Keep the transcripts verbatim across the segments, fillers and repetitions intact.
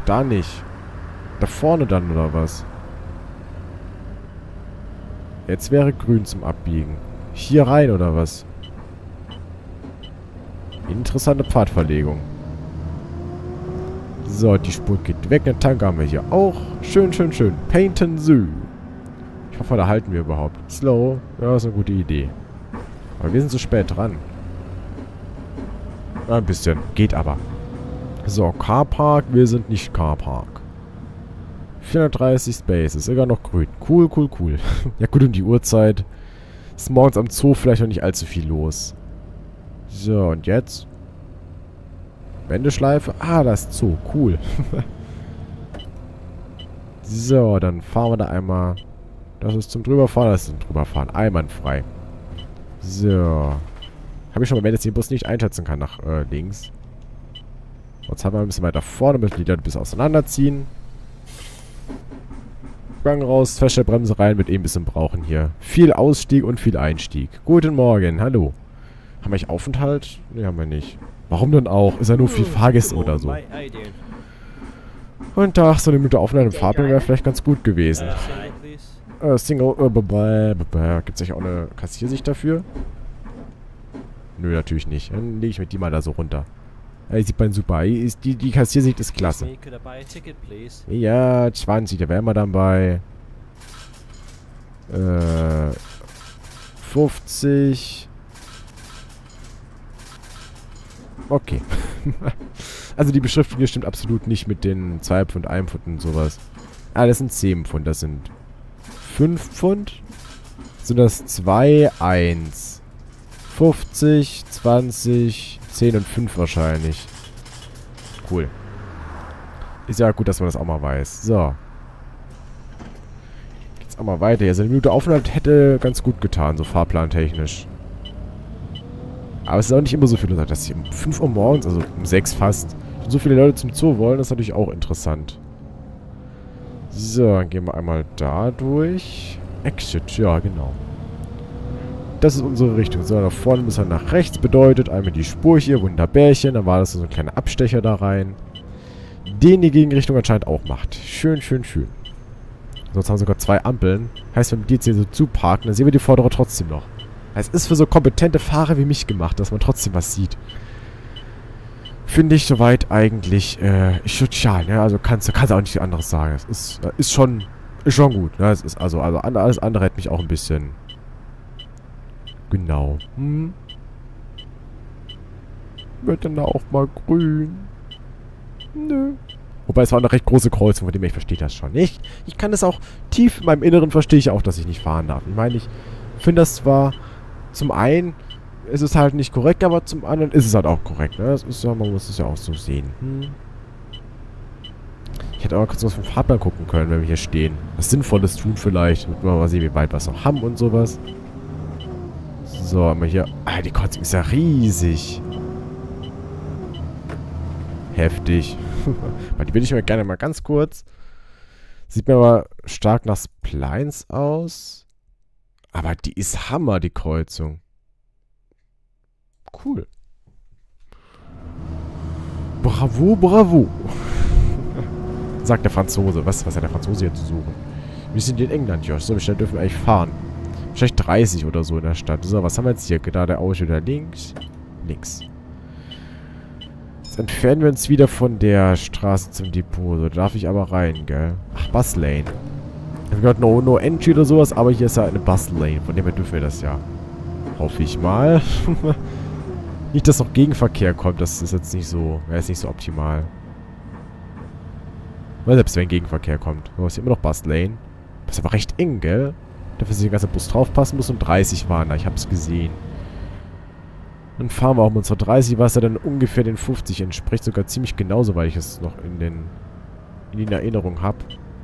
Da nicht. Da vorne dann, oder was? Jetzt wäre grün zum Abbiegen. Hier rein, oder was? Interessante Pfadverlegung. So, die Spur geht weg. Den Tank haben wir hier auch. Schön, schön, schön. Painten Zoo. Ich hoffe, da halten wir überhaupt. Slow. Ja, ist eine gute Idee. Aber wir sind zu spät dran. Ein bisschen. Geht aber. So, Carpark. Wir sind nicht Carpark. vierhundertdreißig Spaces. Sogar noch grün. Cool, cool, cool. Ja gut, um die Uhrzeit ist morgens am Zoo vielleicht noch nicht allzu viel los. So, und jetzt? Wendeschleife. Ah, das ist Zoo. Cool. So, dann fahren wir da einmal. Das ist zum Drüberfahren. Das ist zum Drüberfahren. Einwandfrei. So. Habe ich schon mal, wenn jetzt den Bus nicht einschätzen kann nach äh, links. Jetzt haben wir ein bisschen weiter vorne, müssen die dann ein bisschen auseinanderziehen. Gang raus, Feststellbremse rein, wird eh ein bisschen brauchen hier. Viel Ausstieg und viel Einstieg. Guten Morgen, hallo. Haben wir eigentlich Aufenthalt? Ne, haben wir nicht. Warum denn auch? Ist ja nur viel Fahrgäste oder so. Und da, so eine Minute Aufenthalt im Fahrplan wäre vielleicht ganz gut gewesen. Äh, Single, äh, b gibt's eigentlich auch eine Kassiersicht dafür? Nö, natürlich nicht. Dann lege ich mir die mal da so runter. Ja, die sieht man super. Die, ist, die, die Kassiersicht ist klasse. Ja, zwanzig, da wären wir dann bei äh, fünfzig. Okay. Also die Beschriftung hier stimmt absolut nicht mit den zwei Pfund, ein Pfund und sowas. Ah, das sind zehn Pfund, das sind fünf Pfund. Sind das zwei, eins. fünfzig, zwanzig, zehn und fünf wahrscheinlich. Cool. Ist ja gut, dass man das auch mal weiß. So. Geht's auch mal weiter. Ja, so eine Minute Aufenthalt hätte ganz gut getan, so fahrplantechnisch. Aber es ist auch nicht immer so viel. Dass hier um fünf Uhr morgens, also um sechs fast, so viele Leute zum Zoo wollen, das ist natürlich auch interessant. So, dann gehen wir einmal da durch. Exit, ja, genau. Das ist unsere Richtung. So, da vorne müssen wir nach rechts. Bedeutet einmal die Spur hier, Wunderbärchen. Dann war das so ein kleiner Abstecher da rein. Den die Gegenrichtung anscheinend auch macht. Schön, schön, schön. Sonst haben wir sogar zwei Ampeln. Heißt, wenn wir die jetzt hier so zuparken, dann sehen wir die vordere trotzdem noch. Es ist für so kompetente Fahrer wie mich gemacht, dass man trotzdem was sieht. Finde ich soweit eigentlich äh, sozial, ne? Also kannst du kannst auch nichts anderes sagen. Es ist, ist schon ist schon gut. Ne? Es ist also, also alles andere hätte mich auch ein bisschen... Genau. Hm. Wird denn da auch mal grün? Nö. Wobei es war eine recht große Kreuzung, von dem her, ich verstehe das schon nicht. Ich kann das auch tief in meinem Inneren verstehe ich auch, dass ich nicht fahren darf. Ich meine, ich finde das zwar zum einen ist es halt nicht korrekt, aber zum anderen ist es halt auch korrekt. Ne? Das ist ja, man muss es ja auch so sehen. Hm. Ich hätte auch kurz was vom Fahrplan gucken können, wenn wir hier stehen. Was Sinnvolles tun vielleicht. Damit wir mal sehen, wie weit wir es noch haben und sowas. So, haben wir hier... Ah, die Kreuzung ist ja riesig. Heftig. Die will ich mir gerne mal ganz kurz. Sieht mir aber stark nach Splines aus. Aber die ist Hammer, die Kreuzung. Cool. Bravo, bravo. Sagt der Franzose. Was, was hat der Franzose hier zu suchen? Wir sind in England, Josh. So schnell dürfen wir eigentlich fahren. Vielleicht dreißig oder so in der Stadt. So, was haben wir jetzt hier? Da der Ausschnitt da links. Links. Jetzt entfernen wir uns wieder von der Straße zum Depot. So, da darf ich aber rein, gell? Ach, Buslane. Ich habe gehört, no, no entry oder sowas, aber hier ist ja eine Buslane. Von dem her dürfen wir das ja. Hoffe ich mal. Nicht, dass noch Gegenverkehr kommt. Das ist jetzt nicht so, wäre jetzt nicht so optimal. Weil selbst wenn Gegenverkehr kommt. So, ist hier immer noch Buslane. Das ist aber recht eng, gell? Dafür, dass der ganze Bus draufpassen muss und dreißig waren da. Ich hab's gesehen. Dann fahren wir auch mit unserer dreißig, was ja dann ungefähr den fünfzig entspricht. Sogar ziemlich genauso, weil ich es noch in den in den Erinnerungen habe.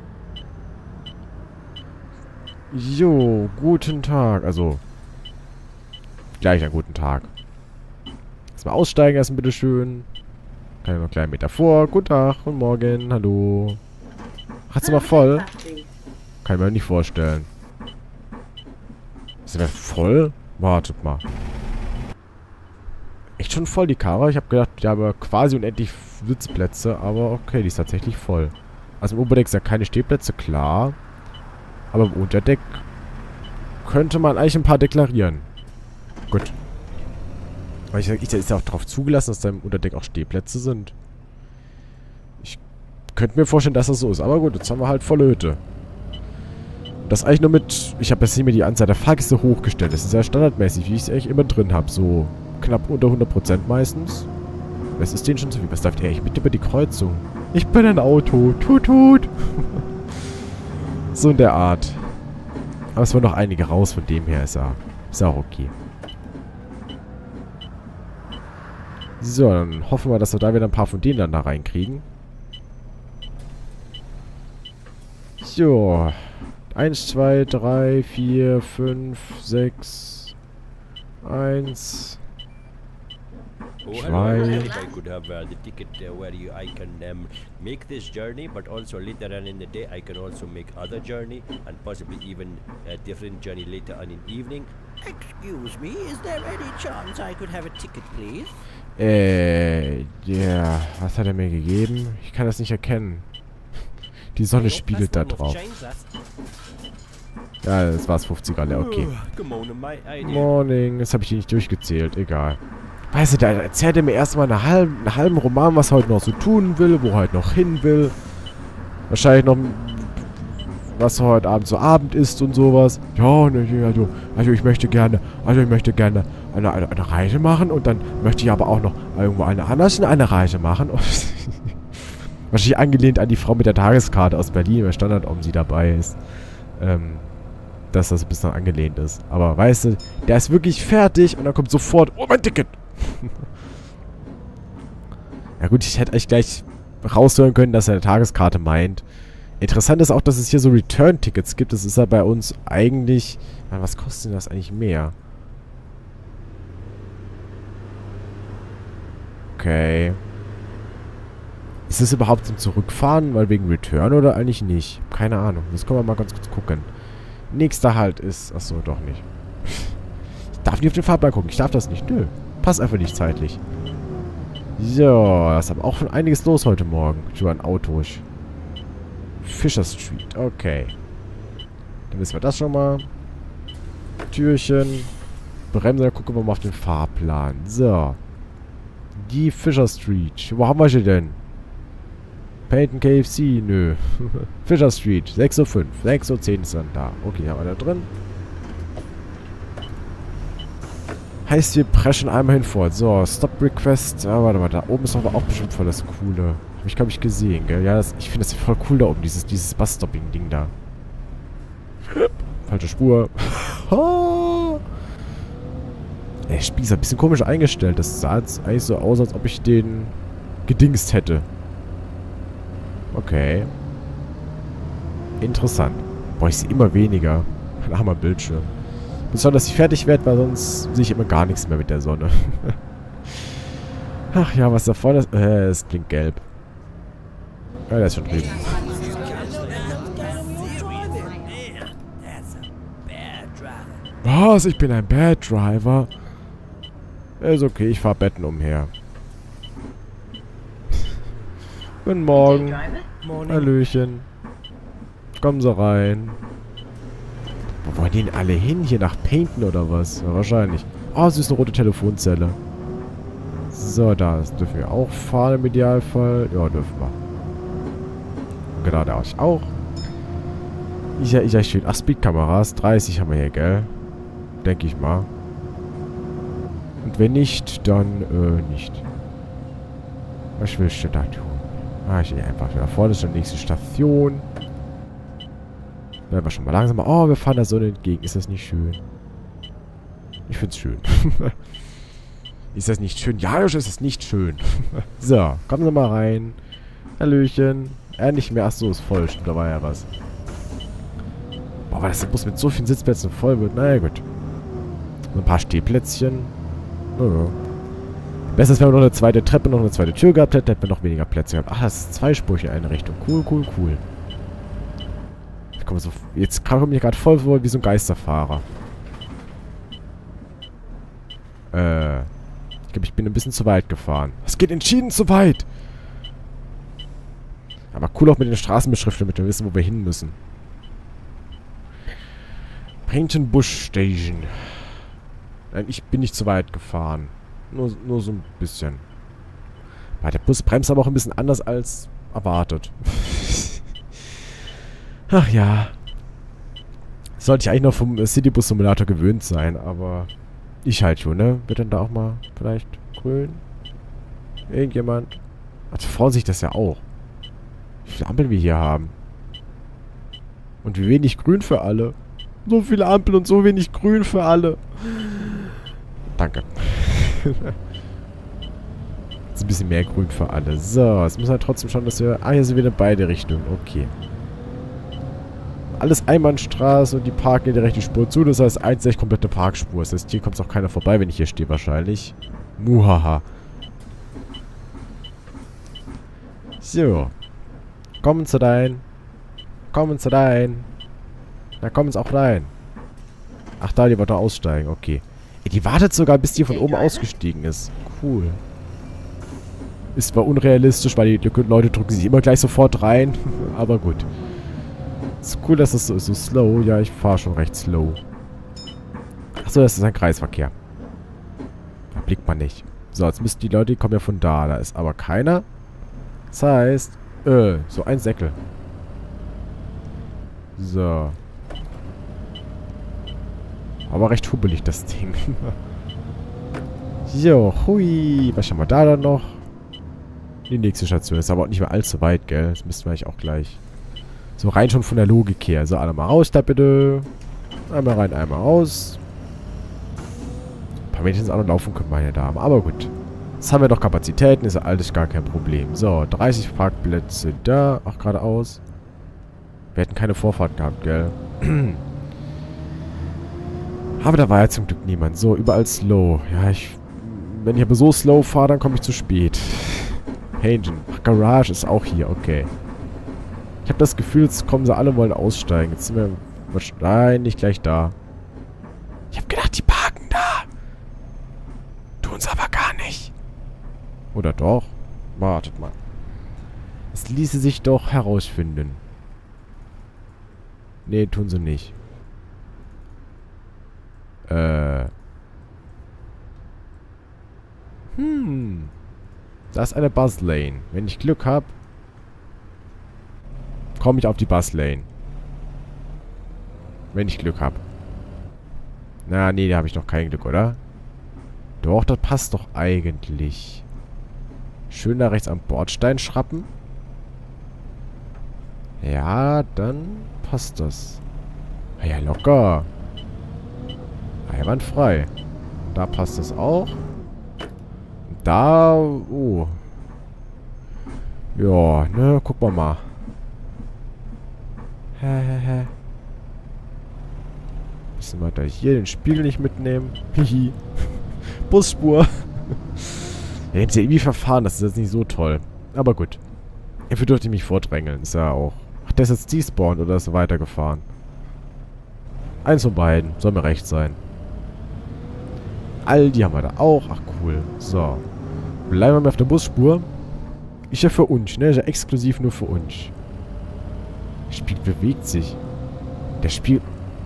Jo, guten Tag. Also, gleich einen guten Tag. Erstmal aussteigen lassen, bitteschön. Kann ich noch einen kleinen Meter vor. Guten Tag, guten Morgen, hallo. Hat's immer voll? Kann ich mir nicht vorstellen. Ist der voll? Wartet mal. Echt schon voll die Karre? Ich habe gedacht, die haben quasi unendlich Sitzplätze, aber okay, die ist tatsächlich voll. Also im Oberdeck sind ja keine Stehplätze, klar. Aber im Unterdeck könnte man eigentlich ein paar deklarieren. Gut. Weil ich, ich ist ja auch darauf zugelassen, dass da im Unterdeck auch Stehplätze sind. Ich könnte mir vorstellen, dass das so ist. Aber gut, jetzt haben wir halt volle Hütte. Das eigentlich nur mit... Ich habe jetzt nicht mehr die Anzahl der Fahrgäste hochgestellt. Das ist ja standardmäßig, wie ich es eigentlich immer drin habe. So knapp unter hundert Prozent meistens. Was ist denen schon zu viel? Was läuft der eigentlich mit über die Kreuzung? Ich bin ein Auto. Tut, tut. So in der Art. Aber es wollen noch einige raus, von dem her ist er. Ist auch okay. So, dann hoffen wir, dass wir da wieder ein paar von denen dann da reinkriegen. So. Eins, zwei, drei, vier, fünf, sechs. Eins. Zwei. I could have uh, the ticket uh, where you I can um, make this journey, but also later on in the day I can also make other journey and possibly even a different journey later on in evening. Excuse me, is there any chance I could have a ticket, please? Äh, ja, yeah. Was hat er mir gegeben? Ich kann das nicht erkennen. Die Sonne spiegelt da drauf. Ja, das war's fünfziger, ja, okay. Morning, das habe ich hier nicht durchgezählt, egal. Weißt du, da erzählt er mir erstmal eine halbe, einen halben Roman, was er heute noch so tun will, wo er heute noch hin will. Wahrscheinlich noch, was er heute Abend so Abend isst und sowas. Ja, ne, also, also ich möchte gerne, also ich möchte gerne eine, eine, eine Reise machen und dann möchte ich aber auch noch irgendwo eine anders eine Reise machen. Wahrscheinlich angelehnt an die Frau mit der Tageskarte aus Berlin, weil Standard um sie dabei ist. Ähm, dass das ein bisschen angelehnt ist. Aber weißt du, der ist wirklich fertig und dann kommt sofort, oh, mein Ticket! Ja gut, ich hätte echt gleich raushören können, dass er eine Tageskarte meint. Interessant ist auch, dass es hier so Return-Tickets gibt. Das ist ja bei uns eigentlich... Was kostet denn das eigentlich mehr? Okay. Ist das überhaupt zum Zurückfahren? Weil wegen Return oder eigentlich nicht? Keine Ahnung. Das können wir mal ganz kurz gucken. Nächster Halt ist... Achso, doch nicht. Ich darf nicht auf den Fahrplan gucken. Ich darf das nicht. Nö. Passt einfach nicht zeitlich. So, das ist aber auch schon einiges los heute Morgen. Über ein Auto. Fisher Street. Okay. Dann wissen wir das schon mal. Türchen. Bremsen. Dann gucken wir mal auf den Fahrplan. So. Die Fisher Street. Wo haben wir sie denn? Peyton K F C? Nö. Fisher Street. sechs Uhr fünf. sechs Uhr zehn ist dann da. Okay, haben wir da drin. Heißt, wir preschen einmal hinfort. So, Stop Request. Ah, warte mal, da oben ist aber auch bestimmt voll das Coole. Hab ich, glaube ich, gesehen, gell? Ja, das, ich finde das voll cool da oben, dieses, dieses Bus-Stopping-Ding da. Falsche Spur. Der Spiel ist ein bisschen komisch eingestellt. Das sah jetzt eigentlich so aus, als ob ich den gedingst hätte. Okay. Interessant. Boah, ich sehe immer weniger. Ein armer Bildschirm. Besonders, dass ich fertig werde, weil sonst sehe ich immer gar nichts mehr mit der Sonne. Ach ja, was da vorne ist. Äh, es klingt gelb. Ja, der ist schon drüben. Was? Ich bin ein Bad Driver? Ist okay, ich fahre Betten umher. Guten Morgen. Hallöchen. Kommen Sie rein. Wo wollen die denn alle hin? Hier nach Painten oder was? Ja, wahrscheinlich. Oh, es ist eine rote Telefonzelle. So, da das dürfen wir auch fahren im Idealfall. Ja, dürfen wir. Und genau, da auch. Ich ja, ich ja schön. Ach, Speedkameras. dreißig haben wir hier, gell? Denke ich mal. Und wenn nicht, dann äh, nicht. Was willst du da tun? Ah, ich gehe einfach wieder vor. Das ist die nächste Station. Bleiben wir schon mal langsamer. Oh, wir fahren der Sonne entgegen. Ist das nicht schön? Ich find's schön. Ist das nicht schön? Ja, ist das nicht schön. So, kommen Sie mal rein. Hallöchen. Er nicht mehr. Achso, ist voll. Stimmt, da war ja was. Boah, weil das Bus mit so vielen Sitzplätzen voll wird. Naja, gut. So ein paar Stehplätzchen. Oh, ja. Besser ist, wenn wir noch eine zweite Treppe, noch eine zweite Tür gehabt hätten, hätten wir noch weniger Plätze gehabt. Ach, das ist zweispurig in eine Richtung. Cool, cool, cool. So, jetzt komme ich mir gerade voll vor wie so ein Geisterfahrer. Äh. Ich glaube, ich bin ein bisschen zu weit gefahren. Es geht entschieden zu weit. Aber cool auch mit den Straßenbeschriften, damit wir wissen, wo wir hin müssen. Paynton Bush Station. Nein, ich bin nicht zu weit gefahren. Nur, nur so ein bisschen. Weil der Bus bremst aber auch ein bisschen anders als erwartet. Ach ja. Sollte ich eigentlich noch vom Citybus Simulator gewöhnt sein, aber ich halt schon, ne? Wird dann da auch mal vielleicht grün? Irgendjemand? Also freuen sich das ja auch. Wie viele Ampeln wir hier haben. Und wie wenig grün für alle. So viele Ampeln und so wenig grün für alle. Danke. Jetzt ein bisschen mehr grün für alle. So, jetzt müssen wir trotzdem schauen, dass wir... Ah, hier sind wir in beide Richtungen. Okay. Alles Einbahnstraße und die parken in die rechte Spur zu. Das heißt, eins echt komplette Parkspur. Das heißt, hier kommt auch keiner vorbei, wenn ich hier stehe wahrscheinlich. Muhaha. So. Kommen Sie rein. Kommen Sie rein. Na, kommen Sie auch rein. Ach, da, die wollte aussteigen. Okay. Ey, die wartet sogar, bis die von oben ausgestiegen ist. Cool. Ist zwar unrealistisch, weil die Leute drücken sich immer gleich sofort rein. Aber gut. Ist cool, dass das so ist. So slow. Ja, ich fahre schon recht slow. Achso, das ist ein Kreisverkehr. Da blickt man nicht. So, jetzt müssen die Leute, die kommen ja von da. Da ist aber keiner. Das heißt, äh, so ein Säckel. So. Aber recht hubbelig, das Ding. Jo, hui. Was haben wir da dann noch? Die nächste Station. Ist aber auch nicht mehr allzu weit, gell? Das müssten wir eigentlich auch gleich. So, rein schon von der Logik her. So, alle mal raus da bitte. Einmal rein, einmal raus. Ein paar Mädchen auch noch laufen können, meine Damen. Aber gut. Jetzt haben wir doch Kapazitäten. Ist ja alles gar kein Problem. So, dreißig Parkplätze da. Ach, geradeaus. Wir hätten keine Vorfahrt gehabt, gell? Aber da war ja zum Glück niemand. So, überall slow. Ja, ich... Wenn ich aber so slow fahre, dann komme ich zu spät. Paynton. Ach, Garage ist auch hier. Okay. Ich habe das Gefühl, jetzt kommen sie alle, wollen aussteigen. Jetzt sind wir wahrscheinlich gleich da. Ich habe gedacht, die parken da. Tun sie aber gar nicht. Oder doch? Wartet mal. Es ließe sich doch herausfinden. Nee, tun sie nicht. Äh. Hm. Da ist eine Buslane. Wenn ich Glück habe, komme ich auf die Buslane. Wenn ich Glück habe. Na, nee, da habe ich noch kein Glück, oder? Doch, das passt doch eigentlich. Schön da rechts am Bordstein schrappen. Ja, dann passt das. Ja, locker. Einwandfrei. Da passt das auch. Da, oh. Ja, ne, guck mal mal. Hehehe. Bisschen weiter hier, den Spiegel nicht mitnehmen. Hihi. Busspur. Ja, jetzt ja irgendwie verfahren, das ist jetzt nicht so toll. Aber gut. Dafür dürfte ich mich vordrängeln, ist ja auch. Ach, der ist jetzt despawned oder ist er weitergefahren? Eins von beiden, soll mir recht sein. All die haben wir da auch. Ach, cool. So. Bleiben wir mal auf der Busspur. Ist ja für uns, ne? Ist ja exklusiv nur für uns. Der Spiegel bewegt sich. Der Spiegel...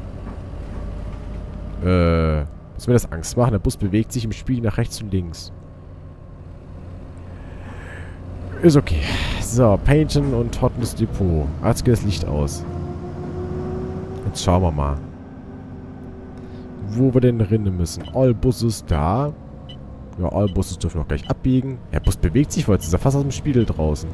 Äh... Muss mir das Angst machen? Der Bus bewegt sich im Spiegel nach rechts und links. Ist okay. So, Paynton und Totnes Depot. Jetzt geht das Licht aus. Jetzt schauen wir mal. Wo wir denn rennen müssen. All Buses da. Ja, all Buses dürfen auch gleich abbiegen. Der Bus bewegt sich, weil jetzt ist er fast aus dem Spiegel draußen.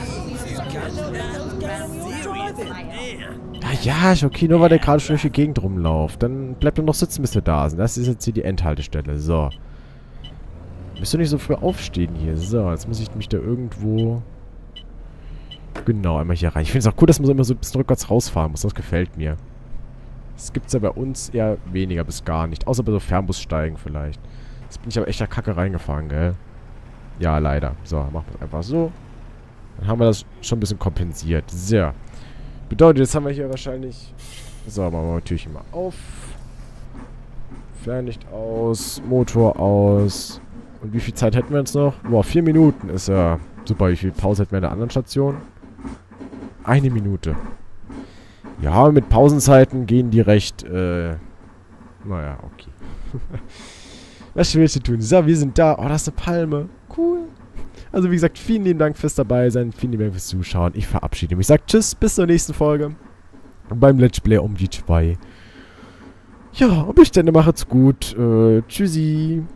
Ja, ja, ist okay, nur weil der gerade schon durch die Gegend rumläuft. Dann bleibt er noch sitzen, bis wir da sind. Das ist jetzt hier die Endhaltestelle. So. Müsst ihr nicht so früh aufstehen hier. So, jetzt muss ich mich da irgendwo... Genau, einmal hier rein. Ich finde es auch cool, dass man so immer so ein bisschen rückwärts rausfahren muss. Das gefällt mir. Das gibt es ja bei uns eher weniger bis gar nicht. Außer bei so Fernbussteigen vielleicht. Jetzt bin ich aber echt der Kacke reingefahren, gell? Ja, leider. So, machen wir es einfach so. Dann haben wir das schon ein bisschen kompensiert. So. Bedeutet, jetzt haben wir hier wahrscheinlich... So, machen wir Türchen mal auf. Fernlicht aus. Motor aus. Und wie viel Zeit hätten wir jetzt noch? Boah, vier Minuten ist ja super. Wie viel Pause hätten wir in der anderen Station? Eine Minute. Ja, mit Pausenzeiten gehen die recht, äh... Naja, okay. Was willst du tun? So, wir sind da. Oh, das ist eine Palme. Cool. Also, wie gesagt, vielen lieben Dank fürs Dabeisein. Vielen lieben Dank fürs Zuschauen. Ich verabschiede mich. Ich sage tschüss, bis zur nächsten Folge. Beim Let's Play um die zwei. Ja, und bis dann, macht's gut. Äh, tschüssi.